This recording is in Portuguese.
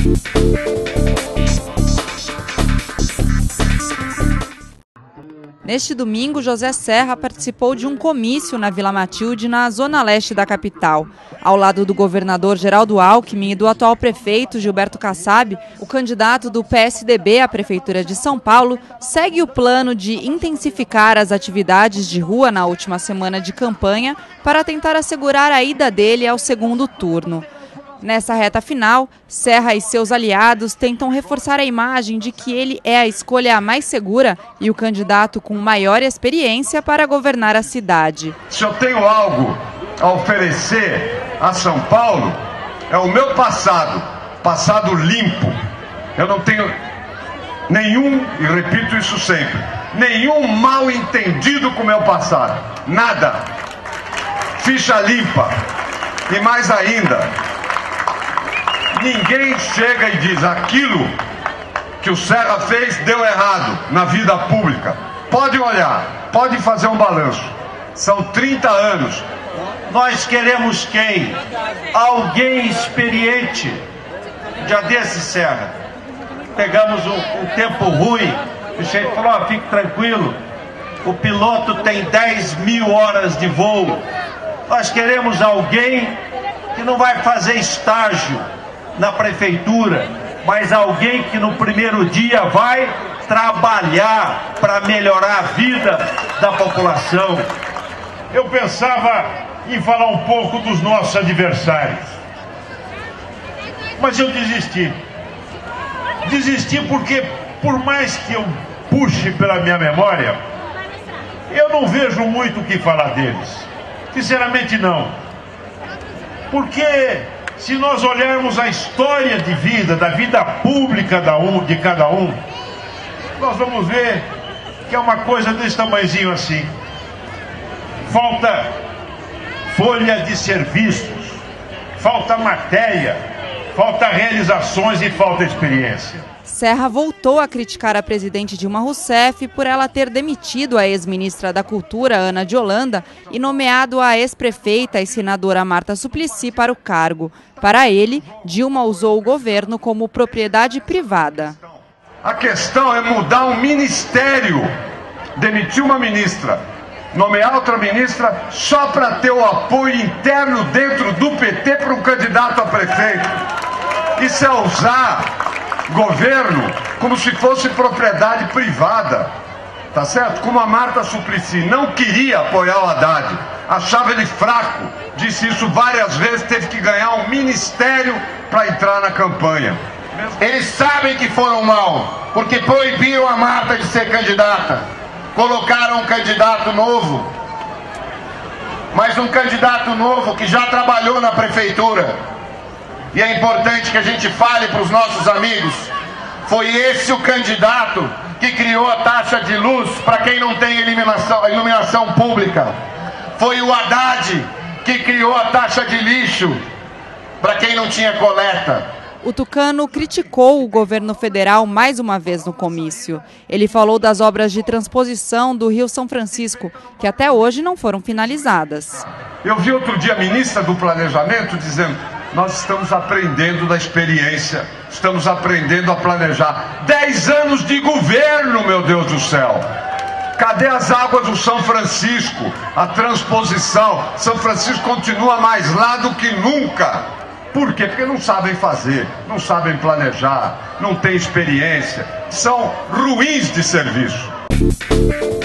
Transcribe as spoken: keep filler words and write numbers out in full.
Neste domingo, José Serra participou de um comício na Vila Matilde, na zona leste da capital. Ao lado do governador Geraldo Alckmin e do atual prefeito Gilberto Kassab, o candidato do P S D B à Prefeitura de São Paulo segue o plano de intensificar as atividades de rua na última semana de campanha para tentar assegurar a ida dele ao segundo turno. Nessa reta final, Serra e seus aliados tentam reforçar a imagem de que ele é a escolha mais segura e o candidato com maior experiência para governar a cidade. Se eu tenho algo a oferecer a São Paulo, é o meu passado, passado limpo. Eu não tenho nenhum, e repito isso sempre, nenhum mal entendido com o meu passado. Nada. Ficha limpa. E mais ainda, ninguém chega e diz aquilo que o Serra fez deu errado na vida pública. Pode olhar, pode fazer um balanço. São trinta anos. Nós queremos quem? Alguém experiente. Já desse, Serra, pegamos um, um tempo ruim, o chefe falou, oh, fique tranquilo, o piloto tem dez mil horas de voo. Nós queremos alguém que não vai fazer estágio na prefeitura, mas alguém que no primeiro dia vai trabalhar para melhorar a vida da população. Eu pensava em falar um pouco dos nossos adversários, mas eu desisti. Desisti porque, por mais que eu puxe pela minha memória, eu não vejo muito o que falar deles. Sinceramente não. Porque se nós olharmos a história de vida, da vida pública de cada um, nós vamos ver que é uma coisa desse tamanhozinho assim. Falta folha de serviços, falta matéria, falta realizações e falta experiência. Serra voltou a criticar a presidente Dilma Rousseff por ela ter demitido a ex-ministra da Cultura, Ana de Holanda, e nomeado a ex-prefeita e senadora Marta Suplicy para o cargo. Para ele, Dilma usou o governo como propriedade privada. A questão é mudar um ministério, demitir uma ministra, nomear outra ministra só para ter o apoio interno dentro do P T para um candidato a prefeito. Isso é usar governo como se fosse propriedade privada, tá certo? Como a Marta Suplicy não queria apoiar o Haddad, achava ele fraco, disse isso várias vezes, teve que ganhar um ministério para entrar na campanha. Eles sabem que foram mal, porque proibiram a Marta de ser candidata, colocaram um candidato novo, mas um candidato novo que já trabalhou na prefeitura. E é importante que a gente fale para os nossos amigos, foi esse o candidato que criou a taxa de luz para quem não tem iluminação, iluminação pública. Foi o Haddad que criou a taxa de lixo para quem não tinha coleta. O tucano criticou o governo federal mais uma vez no comício. Ele falou das obras de transposição do Rio São Francisco, que até hoje não foram finalizadas. Eu vi outro dia a ministra do Planejamento dizendo: nós estamos aprendendo da experiência, estamos aprendendo a planejar. Dez anos de governo, meu Deus do céu! Cadê as águas do São Francisco? A transposição. São Francisco continua mais lá do que nunca. Por quê? Porque não sabem fazer, não sabem planejar, não têm experiência, são ruins de serviço.